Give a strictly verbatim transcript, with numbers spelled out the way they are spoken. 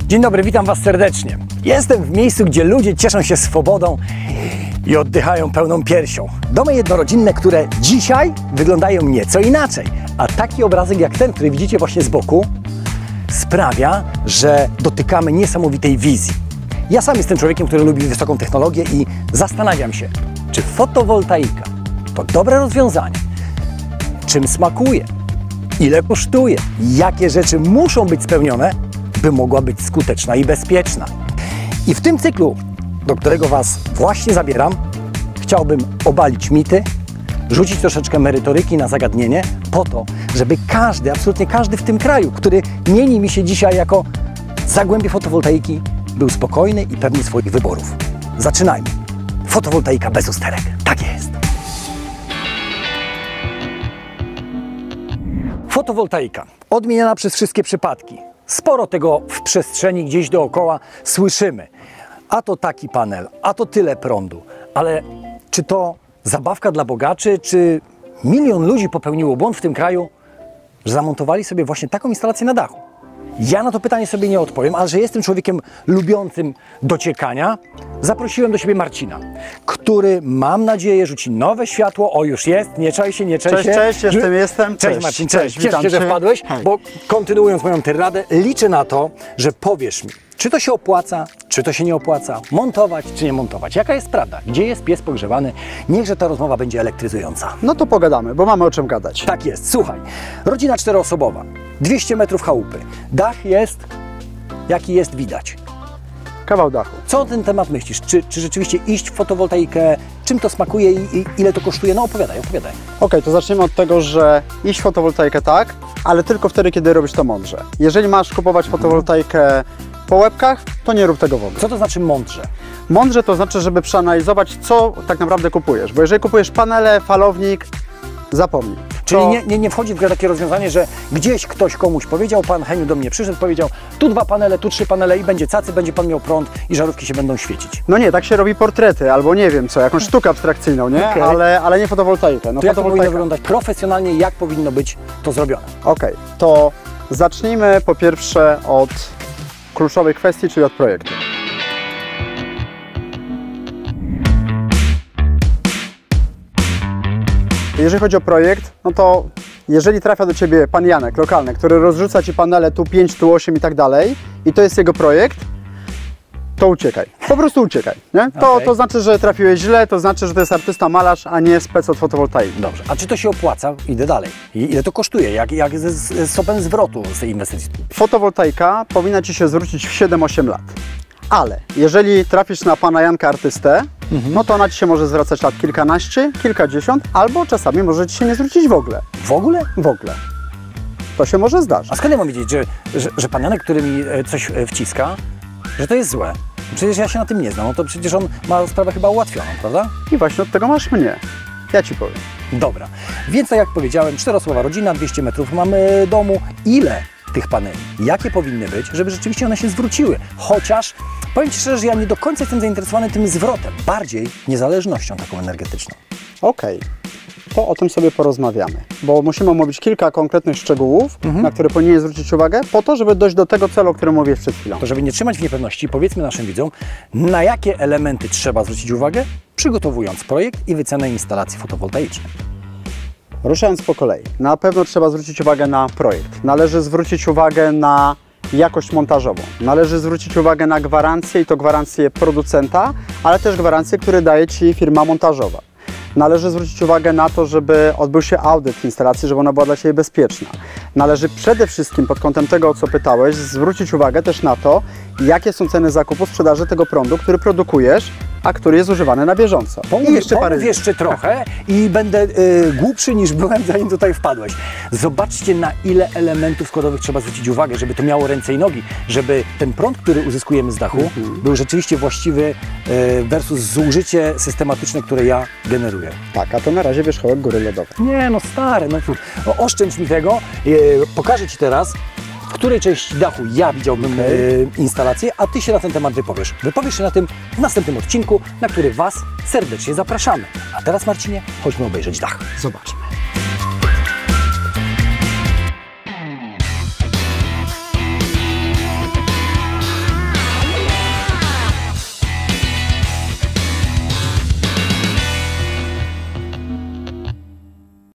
Dzień dobry, witam Was serdecznie. Jestem w miejscu, gdzie ludzie cieszą się swobodą i oddychają pełną piersią. Domy jednorodzinne, które dzisiaj wyglądają nieco inaczej. A taki obrazek jak ten, który widzicie właśnie z boku, sprawia, że dotykamy niesamowitej wizji. Ja sam jestem człowiekiem, który lubi wysoką technologię i zastanawiam się, czy fotowoltaika to dobre rozwiązanie, czym smakuje, ile kosztuje, jakie rzeczy muszą być spełnione, by mogła być skuteczna i bezpieczna. I w tym cyklu, do którego Was właśnie zabieram, chciałbym obalić mity, rzucić troszeczkę merytoryki na zagadnienie, po to, żeby każdy, absolutnie każdy w tym kraju, który mieni mi się dzisiaj jako zagłębie fotowoltaiki, był spokojny i pewny swoich wyborów. Zaczynajmy. Fotowoltaika bez usterek. Tak jest. Fotowoltaika, odmieniana przez wszystkie przypadki. Sporo tego w przestrzeni gdzieś dookoła słyszymy. A to taki panel, a to tyle prądu. Ale czy to zabawka dla bogaczy, czy milion ludzi popełniło błąd w tym kraju, że zamontowali sobie właśnie taką instalację na dachu? Ja na to pytanie sobie nie odpowiem, ale że jestem człowiekiem lubiącym dociekania, zaprosiłem do siebie Marcina, który, mam nadzieję, rzuci nowe światło. O, już jest, nie czaj się, nie czaj cześć, się. Cześć, jestem, Cześć, jestem. Cześć, Cześć Marcin, cześć, cześć. Cieszę się, że cię. wpadłeś, Hej. bo kontynuując moją tyradę, liczę na to, że powiesz mi, czy to się opłaca, czy to się nie opłaca, montować, czy nie montować. Jaka jest prawda? Gdzie jest pies pogrzebany? Niechże ta rozmowa będzie elektryzująca. No to pogadamy, bo mamy o czym gadać. Tak jest, słuchaj, rodzina czteroosobowa, dwieście metrów chałupy, dach jest, jaki jest, widać. Kawał dachu. Co o ten temat myślisz? Czy, czy rzeczywiście iść w fotowoltaikę? Czym to smakuje i, i ile to kosztuje? No opowiadaj, opowiadaj. Okej, to zaczniemy od tego, że iść w fotowoltaikę tak, ale tylko wtedy, kiedy robisz to mądrze. Jeżeli masz kupować fotowoltaikę po łebkach, to nie rób tego w ogóle. Co to znaczy mądrze? Mądrze to znaczy, żeby przeanalizować, co tak naprawdę kupujesz. Bo jeżeli kupujesz panele, falownik, zapomnij. Czyli To- nie, nie, nie wchodzi w grę takie rozwiązanie, że gdzieś ktoś komuś powiedział, pan Heniu do mnie przyszedł, powiedział, tu dwa panele, tu trzy panele i będzie cacy, będzie pan miał prąd i żarówki się będą świecić. No nie, tak się robi portrety, albo nie wiem co, jakąś sztukę abstrakcyjną, nie? Okej. Ale, ale nie fotowoltaikę. No To jak to powinno fotowoltaika. wyglądać profesjonalnie, jak powinno być to zrobione? Okej, to zacznijmy po pierwsze od kluczowej kwestii, czyli od projektu. Jeżeli chodzi o projekt, no to jeżeli trafia do Ciebie pan Janek, lokalny, który rozrzuca Ci panele tu pięć, tu osiem i tak dalej i to jest jego projekt, to uciekaj. Po prostu uciekaj, nie? To, Okej. to znaczy, że trafiłeś źle, to znaczy, że to jest artysta malarz, a nie spec od fotowoltaiki. Dobrze, a czy to się opłaca? Idę dalej. I ile to kosztuje? Jak, jak z, z stopem zwrotu z tej inwestycji? Fotowoltaika powinna Ci się zwrócić w siedem osiem lat. Ale jeżeli trafisz na pana Janka artystę, no to ona Ci się może zwracać lat kilkanaście, kilkadziesiąt, albo czasami może Ci się nie zwrócić w ogóle. W ogóle? W ogóle. To się może zdarzyć. A skąd ja mam wiedzieć, że, że, że pan Janek, który mi e, coś e, wciska, że to jest złe? Przecież ja się na tym nie znam, no to przecież on ma sprawę chyba ułatwioną, prawda? I właśnie od tego masz mnie. Ja Ci powiem. Dobra, więc tak jak powiedziałem, czteroosobowa rodzina, dwieście metrów mamy domu. Ile tych paneli? Jakie powinny być, żeby rzeczywiście one się zwróciły? Chociaż powiem Ci szczerze, że ja nie do końca jestem zainteresowany tym zwrotem, bardziej niezależnością taką energetyczną. Okej, to o tym sobie porozmawiamy, bo musimy omówić kilka konkretnych szczegółów, na które powinien zwrócić uwagę, po to, żeby dojść do tego celu, o którym mówiłeś przed chwilą. To żeby nie trzymać w niepewności, powiedzmy naszym widzom, na jakie elementy trzeba zwrócić uwagę, przygotowując projekt i wycenę instalacji fotowoltaicznej. Ruszając po kolei, na pewno trzeba zwrócić uwagę na projekt. Należy zwrócić uwagę na jakość montażową. Należy zwrócić uwagę na gwarancję i to gwarancję producenta, ale też gwarancję, które daje Ci firma montażowa. Należy zwrócić uwagę na to, żeby odbył się audyt instalacji, żeby ona była dla Ciebie bezpieczna. Należy przede wszystkim pod kątem tego, o co pytałeś, zwrócić uwagę też na to, jakie są ceny zakupu, sprzedaży tego prądu, który produkujesz, a który jest używany na bieżąco. Pomów I jeszcze parę pomów jeszcze trochę i będę y, głupszy niż byłem, zanim tutaj wpadłeś. Zobaczcie, na ile elementów składowych trzeba zwrócić uwagę, żeby to miało ręce i nogi, żeby ten prąd, który uzyskujemy z dachu, Mhm. był rzeczywiście właściwy y, versus zużycie systematyczne, które ja generuję. Tak, a to na razie wierzchołek góry lodowej. Nie, no stary, no, no oszczędź mi tego. Y, pokażę Ci teraz, w której części dachu ja widziałbym Okej. y, instalację, a Ty się na ten temat wypowiesz. Wypowiesz się na tym w następnym odcinku, na który Was serdecznie zapraszamy. A teraz, Marcinie, chodźmy obejrzeć dach. Zobaczmy.